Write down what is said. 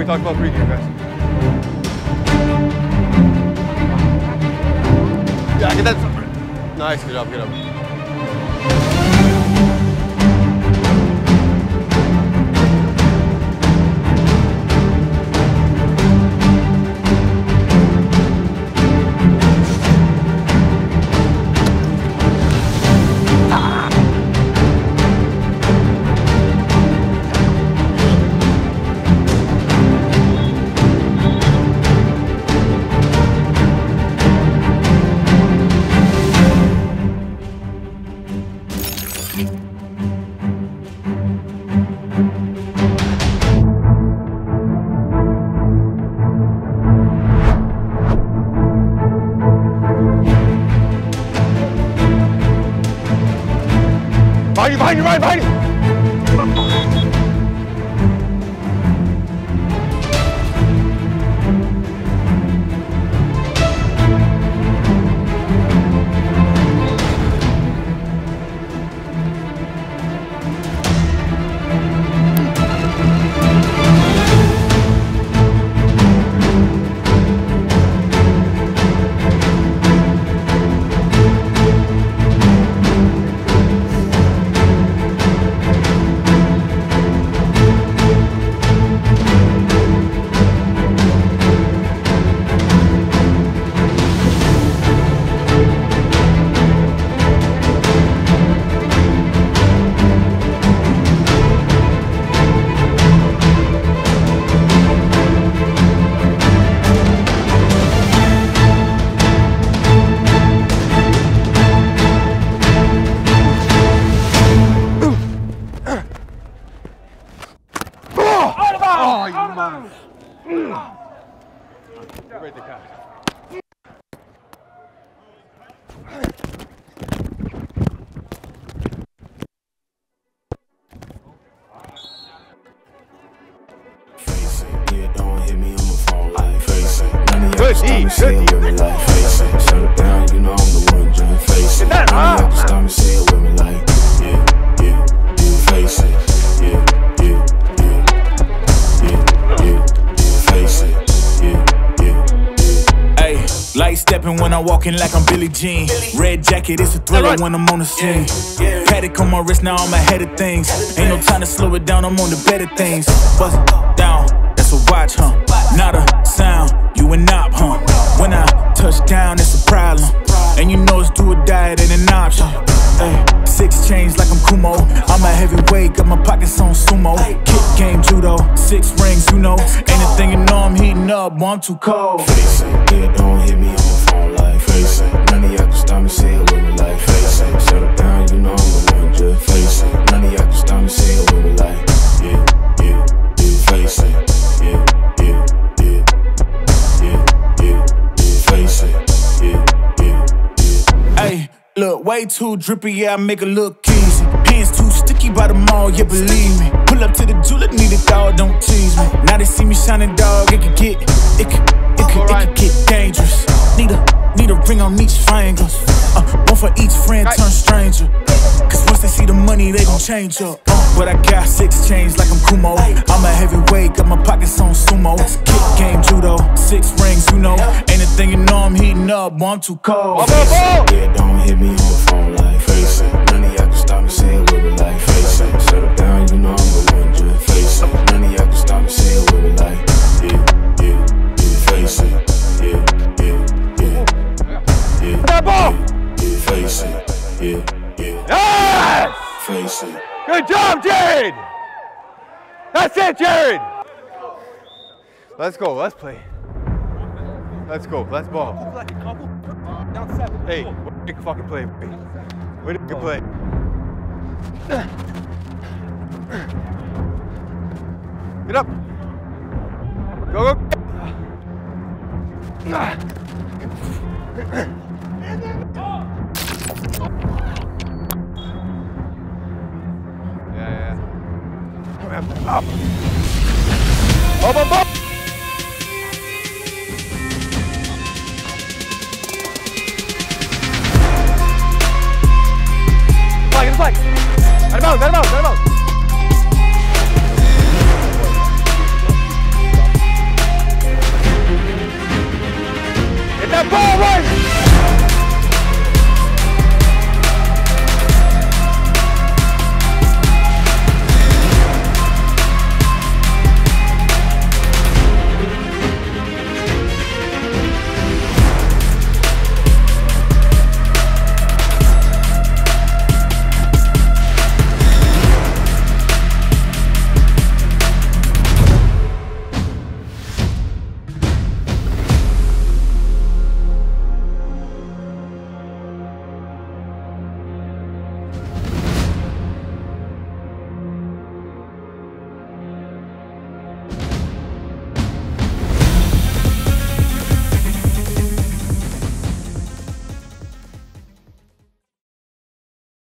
talk about pregame, guys. Yeah, get that. Nice, good job, good job. Behind you, Ryan, behind you! Right the car. Yeah, don't hit me on my phone like face it. None of y'all Good, stop me good. say it with me like face it. Shut it down, you know I'm the one trying to face it. None of y'all stop me say it with me like yeah, face it. Yeah, face it. Yeah. Ay, light stepping when I'm walking like I'm Billie Jean. Red jacket, it's a thriller when I'm on the scene. Paddock on my wrist, now I'm ahead of things. Ain't no time to slow it down, I'm on the better things. Bust it down, that's a watch, huh? Not a sound, you a knob, huh? When I touch down, it's a problem. And you know it's do or die, it ain't an option. Ay, 6 chains like I'm Kumo. I'm a heavyweight, got my pockets on sumo. Kick game, judo, 6 rings, you know. Ain't a thing you know I'm heating up, boy, I'm too cold. Face it, yeah, don't hit me on my phone like face it. None of y'all can stop me say it with me like face it. Shut it down, you know I'm the one, just face it. None of y'all can stop me say it with me like yeah, face it. Yeah, face it. Yeah. Ay, look, way too drippy, yeah, I make it look easy. Hands too sticky by the mall, yeah, believe me. Pull up to the julep, need a dog, don't tease me. Now they see me shining, dog, it could get dangerous. Need a ring on each finger. One for each friend, turn stranger. Cause once they see the money, they gon' change up. But I got 6 chains like I'm Kumo. I'm a heavyweight, got my pockets on sumo. Kick game, judo, 6 rings, you know. Ain't a thing you know I'm heating up, boy, I'm too cold. Yeah, don't hit me on the phone like face it. None of y'all can stop me say it with me like face it. Shut it down, you know I'm the one, just face it. None of y'all can stop me say it with me like face it. Yeah, face it. Yeah. Yes! Face it. Good job, Jared! That's it, Jared! Let's go, let's play. Let's go, let's ball. Hey, we can fucking play. We can play. Get up. Go, go. Up. Up. Flag. Out of bounds. That ball right.